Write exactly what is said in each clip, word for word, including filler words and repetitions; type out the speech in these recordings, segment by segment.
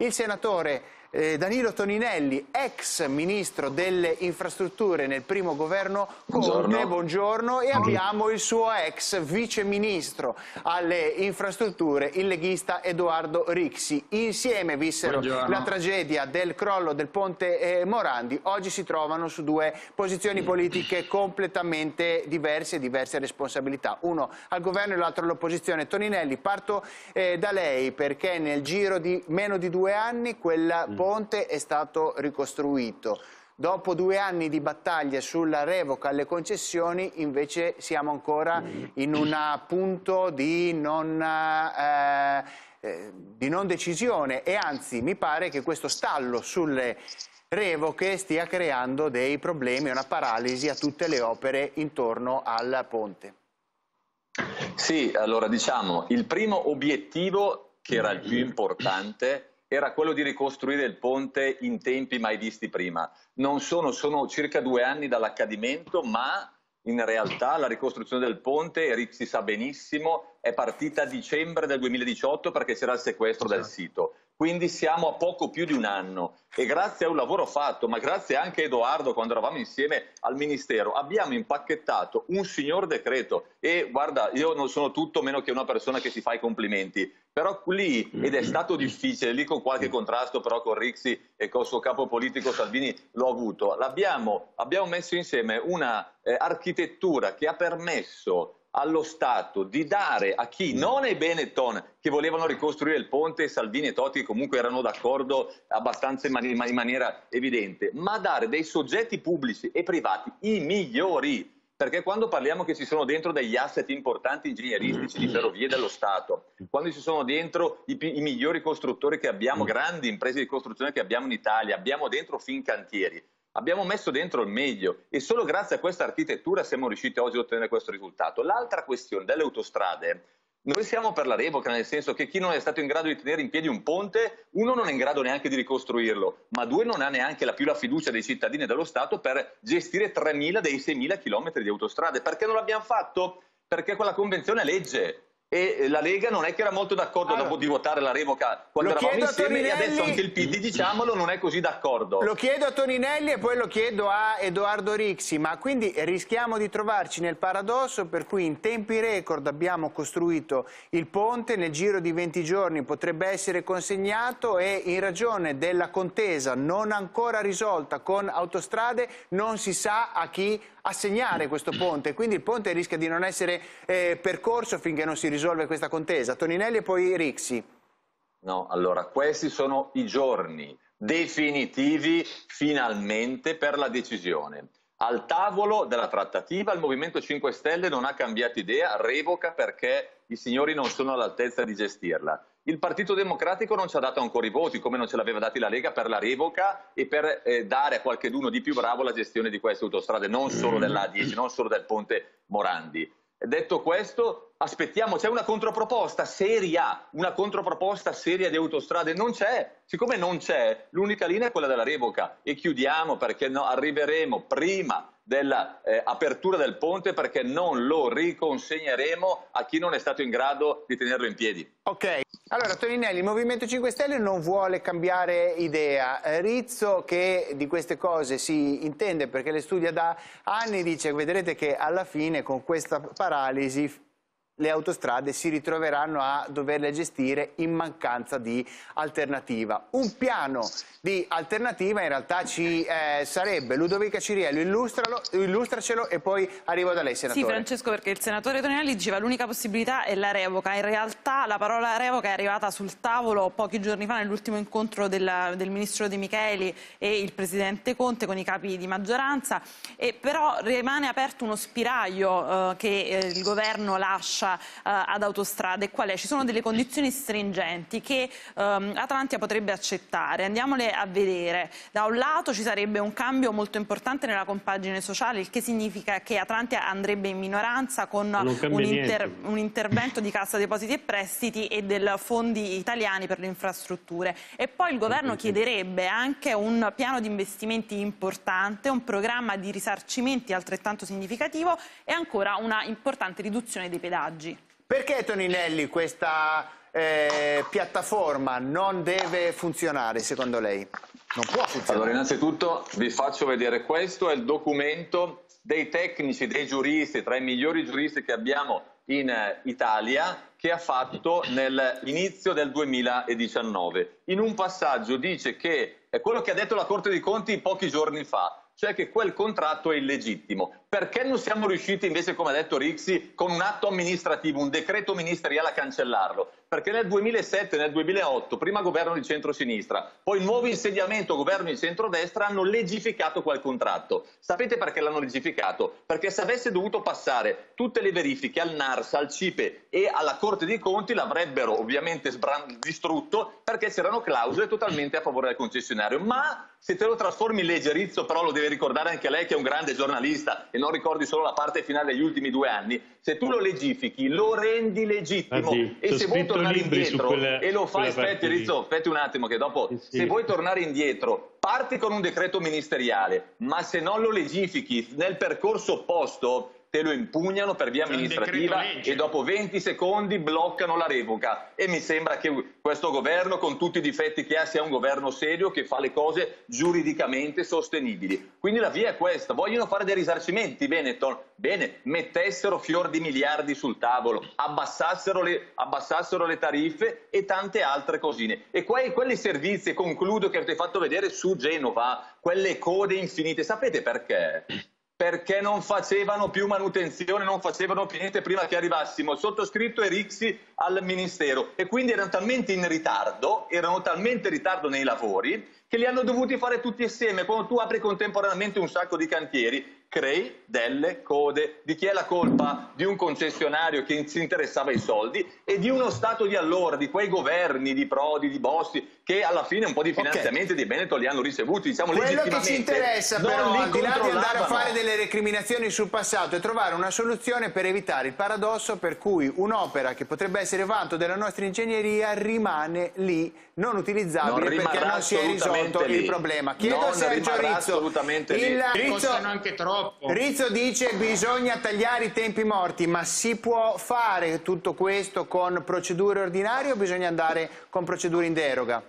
il senatore eh, Danilo Toninelli, ex ministro delle infrastrutture nel primo governo Conte, buongiorno, buongiorno e abbiamo il suo ex vice ministro alle infrastrutture, il leghista Edoardo Rixi. Insieme vissero buongiorno. la tragedia del crollo del ponte eh, Morandi. Oggi si trovano su due posizioni politiche completamente diverse e diverse responsabilità, uno al governo e l'altro all'opposizione. Toninelli, parto eh, da lei, perché nel giro di meno di due anni quel mm. ponte è stato ricostruito. Dopo due anni di battaglie sulla revoca alle concessioni, invece siamo ancora in un punto di non, eh, eh, di non decisione, e anzi mi pare che questo stallo sulle revoche stia creando dei problemi, una paralisi a tutte le opere intorno al ponte. Sì, allora diciamo, il primo obiettivo, che era il più importante, era quello di ricostruire il ponte in tempi mai visti prima. Non sono, sono circa due anni dall'accadimento, ma in realtà la ricostruzione del ponte, Rixi sa benissimo, è partita a dicembre del duemiladiciotto perché c'era il sequestro del sito. Quindi siamo a poco più di un anno e grazie a un lavoro fatto, ma grazie anche a Edoardo, quando eravamo insieme al Ministero, abbiamo impacchettato un signor decreto. E guarda, io non sono tutto meno che una persona che si fa i complimenti, però lì, ed è stato difficile, lì con qualche contrasto però con Rixi e col suo capo politico Salvini l'ho avuto, abbiamo, abbiamo messo insieme una eh, architettura che ha permesso allo Stato di dare a chi, non è Benetton, che volevano ricostruire il ponte, Salvini e Totti comunque erano d'accordo abbastanza in, mani in maniera evidente, ma dare dei soggetti pubblici e privati i migliori, perché quando parliamo che ci sono dentro degli asset importanti ingegneristici di ferrovie dello Stato, quando ci sono dentro i, i migliori costruttori che abbiamo, grandi imprese di costruzione che abbiamo in Italia, abbiamo dentro Fincantieri, abbiamo messo dentro il meglio e solo grazie a questa architettura siamo riusciti oggi a ottenere questo risultato. L'altra questione delle autostrade, noi siamo per la revoca, nel senso che chi non è stato in grado di tenere in piedi un ponte, uno non è in grado neanche di ricostruirlo, ma due non ha neanche la più la fiducia dei cittadini e dello Stato per gestire tremila dei seimila chilometri di autostrade. Perché non l'abbiamo fatto? Perché quella convenzione è legge. E la Lega non è che era molto d'accordo allora, dopo di votare la revoca quando eravamo insieme, e adesso anche il P D, diciamolo, non è così d'accordo. Lo chiedo a Toninelli e poi lo chiedo a Edoardo Rixi, ma quindi rischiamo di trovarci nel paradosso per cui in tempi record abbiamo costruito il ponte, nel giro di venti giorni potrebbe essere consegnato e in ragione della contesa non ancora risolta con Autostrade non si sa a chi assegnare questo ponte, quindi il ponte rischia di non essere eh, percorso finché non si risolve questa contesa. Toninelli e poi Rixi. No, allora questi sono i giorni definitivi finalmente per la decisione. Al tavolo della trattativa il Movimento cinque Stelle non ha cambiato idea, revoca perché i signori non sono all'altezza di gestirla. Il Partito Democratico non ci ha dato ancora i voti, come non ce l'aveva dati la Lega, per la revoca e per eh, dare a qualcheduno di più bravo la gestione di queste autostrade, non solo dell'A dieci, non solo del ponte Morandi. Detto questo, aspettiamo, c'è una controproposta seria, una controproposta seria di autostrade, non c'è. Siccome non c'è, l'unica linea è quella della revoca e chiudiamo perché no, arriveremo prima dell'apertura eh, del ponte perché non lo riconsegneremo a chi non è stato in grado di tenerlo in piedi. Ok, allora Toninelli, il Movimento cinque Stelle non vuole cambiare idea. Rizzo, che di queste cose si intende perché le studia da anni, dice: vedrete che alla fine con questa paralisi le autostrade si ritroveranno a doverle gestire in mancanza di alternativa. Un piano di alternativa in realtà ci eh, sarebbe. Ludovica Ciriello, illustralo, illustracelo e poi arrivo da lei, senatore. Sì, Francesco, perché il senatore Toninelli diceva l'unica possibilità è la revoca. In realtà la parola revoca è arrivata sul tavolo pochi giorni fa nell'ultimo incontro della, del ministro De Micheli e il presidente Conte con i capi di maggioranza, e però rimane aperto uno spiraglio eh, che eh, il governo lascia ad Autostrade. Qual è? Ci sono delle condizioni stringenti che um, Atlantia potrebbe accettare. Andiamole a vedere. Da un lato ci sarebbe un cambio molto importante nella compagine sociale, il che significa che Atlantia andrebbe in minoranza con un, inter un intervento di Cassa Depositi e Prestiti e del Fondi Italiani per le infrastrutture. E poi il governo chiederebbe anche un piano di investimenti importante, un programma di risarcimenti altrettanto significativo e ancora una importante riduzione dei pedaggi. Perché, Toninelli, questa eh, piattaforma non deve funzionare secondo lei? Non può funzionare. Allora, innanzitutto vi faccio vedere, questo è il documento dei tecnici, dei giuristi, tra i migliori giuristi che abbiamo in Italia, che ha fatto nell'inizio del duemiladiciannove. In un passaggio dice che è quello che ha detto la Corte dei Conti pochi giorni fa, cioè che quel contratto è illegittimo. Perché non siamo riusciti invece, come ha detto Rixi, con un atto amministrativo, un decreto ministeriale a cancellarlo? Perché nel duemilasette e nel duemilaotto, prima governo di centrosinistra, poi il nuovo insediamento governo di centrodestra, hanno legificato quel contratto. Sapete perché l'hanno legificato? Perché se avesse dovuto passare tutte le verifiche al NARS, al CIPE e alla Corte dei Conti, l'avrebbero ovviamente distrutto, perché c'erano clausole totalmente a favore del concessionario. Ma se te lo trasformi in legge, Rizzo però lo deve ricordare anche lei che è un grande giornalista e non ricordi solo la parte finale degli ultimi due anni, se tu lo legifichi lo rendi legittimo. Ah, sì. E se vuoi tornare indietro quelle, e lo fai, aspetti Rizzo, aspetti un attimo che dopo, sì, sì. Se vuoi tornare indietro parti con un decreto ministeriale, ma se non lo legifichi nel percorso opposto te lo impugnano per via amministrativa e dopo venti secondi bloccano la revoca. E mi sembra che questo governo, con tutti i difetti che ha, sia un governo serio che fa le cose giuridicamente sostenibili. Quindi la via è questa. Vogliono fare dei risarcimenti, Benetton? Bene, mettessero fior di miliardi sul tavolo, abbassassero le, abbassassero le tariffe e tante altre cosine. E quei, quelli servizi, e concludo, che avete fatto vedere su Genova, quelle code infinite, sapete perché? Perché non facevano più manutenzione, non facevano più niente prima che arrivassimo, sottoscritto e Rixi al Ministero, e quindi erano talmente in ritardo, erano talmente in ritardo nei lavori, che li hanno dovuti fare tutti assieme. Quando tu apri contemporaneamente un sacco di cantieri, crei delle code. Di chi è la colpa? Di un concessionario che si interessava ai soldi e di uno Stato di allora, di quei governi, di Prodi, di Bossi, che alla fine un po' di finanziamenti okay. di Benetton li hanno ricevuti, diciamo, quello legittimamente. Quello che ci interessa però, al di là di andare a fare delle recriminazioni sul passato, è trovare una soluzione per evitare il paradosso per cui un'opera che potrebbe essere vanto della nostra ingegneria rimane lì, non utilizzabile, non perché non si è risolto lì. il problema. Chiedo non a Sergio Rizzo, assolutamente il lì. Rizzo, anche troppo. Rizzo dice che bisogna tagliare i tempi morti, ma si può fare tutto questo con procedure ordinarie o bisogna andare con procedure in deroga?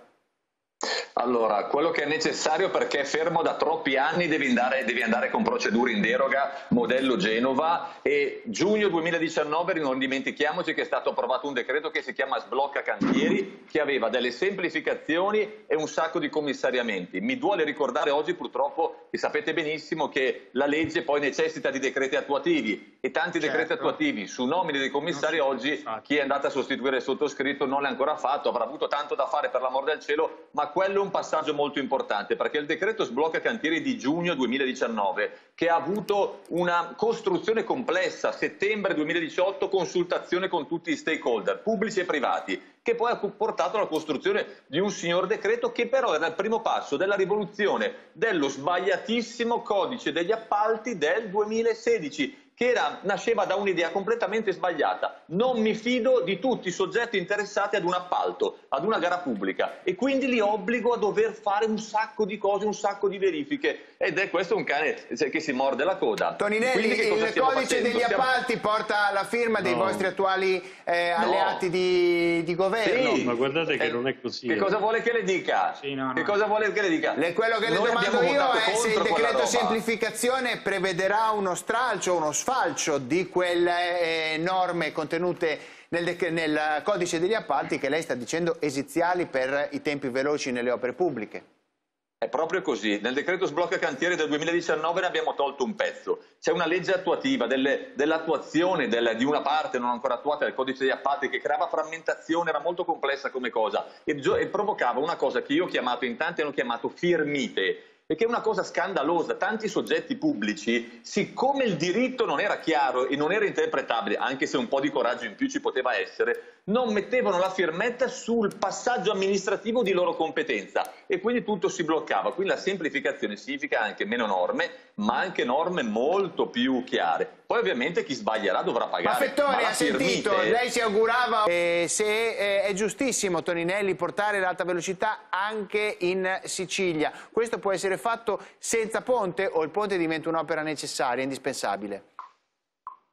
Allora, quello che è necessario, perché è fermo da troppi anni, devi andare, devi andare con procedure in deroga, modello Genova, e giugno duemiladiciannove, non dimentichiamoci che è stato approvato un decreto che si chiama Sblocca Cantieri, che aveva delle semplificazioni e un sacco di commissariamenti. Mi duole ricordare oggi purtroppo, che sapete benissimo, che la legge poi necessita di decreti attuativi, e tanti certo. decreti attuativi su nomine dei commissari oggi, chi è andato a sostituire il sottoscritto non l'ha ancora fatto, avrà avuto tanto da fare per l'amor del cielo, ma quello è un passaggio molto importante, perché il decreto Sblocca Cantieri di giugno duemiladiciannove, che ha avuto una costruzione complessa, settembre duemiladiciotto, consultazione con tutti i stakeholder, pubblici e privati, che poi ha portato alla costruzione di un signor decreto che però era il primo passo della rivoluzione dello sbagliatissimo codice degli appalti del duemilasedici, che era, nasceva da un'idea completamente sbagliata. Non mi fido di tutti i soggetti interessati ad un appalto, ad una gara pubblica, e quindi li obbligo a dover fare un sacco di cose, un sacco di verifiche, ed è questo un cane che si morde la coda. Toninelli, il codice facendo? degli stiamo... appalti porta la firma dei no. vostri attuali eh, alleati no. di, di governo. Sì, ma guardate che eh, non è così. Che cosa vuole che le dica? Sì, no, no. Che cosa vuole che le dica? Le, quello che le Noi domando io è se il decreto semplificazione prevederà uno stralcio, uno sfalcio di quelle eh, norme contenute nel, nel codice degli appalti che lei sta dicendo esiziali per i tempi veloci nelle opere pubbliche. È proprio così. Nel decreto Sblocca Cantieri del duemiladiciannove ne abbiamo tolto un pezzo. C'è una legge attuativa dell'attuazione del, di una parte non ancora attuata del codice degli appalti, che creava frammentazione, era molto complessa come cosa, e, e provocava una cosa che io ho chiamato, in tanti hanno chiamato firmite, perché è una cosa scandalosa. Tanti soggetti pubblici, siccome il diritto non era chiaro e non era interpretabile, anche se un po' di coraggio in più ci poteva essere, non mettevano la firmetta sul passaggio amministrativo di loro competenza, e quindi tutto si bloccava. Quindi la semplificazione significa anche meno norme, ma anche norme molto più chiare. Poi ovviamente chi sbaglierà dovrà pagare. Ma Fettore, ma ha sentito, firmite... lei si augurava eh, se eh, è giustissimo, Toninelli, portare l'alta velocità anche in Sicilia. Questo può essere fatto senza ponte o il ponte diventa un'opera necessaria, indispensabile?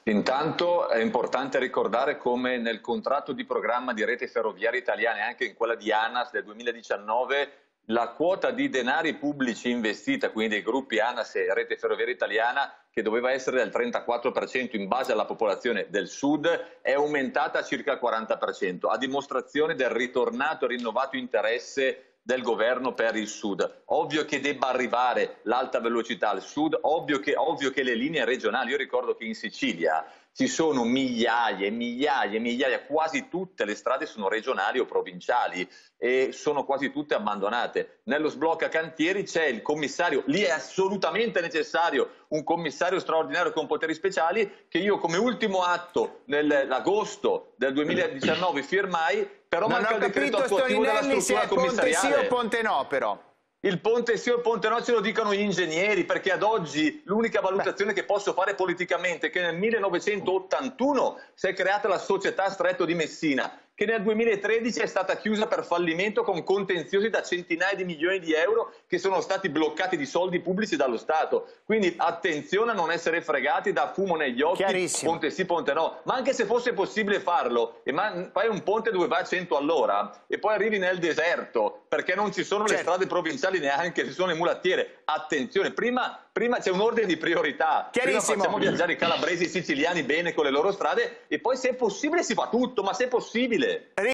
Intanto è importante ricordare come nel contratto di programma di Rete Ferroviaria Italiana e anche in quella di ANAS del duemiladiciannove la quota di denari pubblici investita, quindi dei gruppi ANAS e Rete Ferroviaria Italiana, che doveva essere del trentaquattro per cento in base alla popolazione del sud, è aumentata a circa il quaranta per cento, a dimostrazione del ritornato e rinnovato interesse del governo per il sud. Ovvio che debba arrivare l'alta velocità al sud, ovvio che, ovvio che le linee regionali, io ricordo che in Sicilia ci sono migliaia e migliaia e migliaia, quasi tutte le strade sono regionali o provinciali e sono quasi tutte abbandonate. Nello sblocca cantieri c'è il commissario, lì è assolutamente necessario un commissario straordinario con poteri speciali che io come ultimo atto nell'agosto del duemiladiciannove firmai. Però non manca ho il decreto capito, attuativo della Stoninelli, se struttura è ponte commissariale. sì o ponte no, però. Il ponte sì o il ponte no ce lo dicono gli ingegneri, perché ad oggi l'unica valutazione Beh. che posso fare politicamente è che nel millenovecentottantuno si è creata la società Stretto di Messina, che nel duemilatredici è stata chiusa per fallimento con contenziosi da centinaia di milioni di euro che sono stati bloccati di soldi pubblici dallo Stato. Quindi attenzione a non essere fregati da fumo negli occhi, ponte sì, ponte no. Ma anche se fosse possibile farlo, e ma, fai un ponte dove va a cento all'ora e poi arrivi nel deserto, perché non ci sono certo. le strade provinciali neanche, ci sono le mulattiere. Attenzione, prima... Prima c'è un ordine di priorità, prima facciamo viaggiare i calabresi e i siciliani bene con le loro strade e poi se è possibile si fa tutto, ma se è possibile.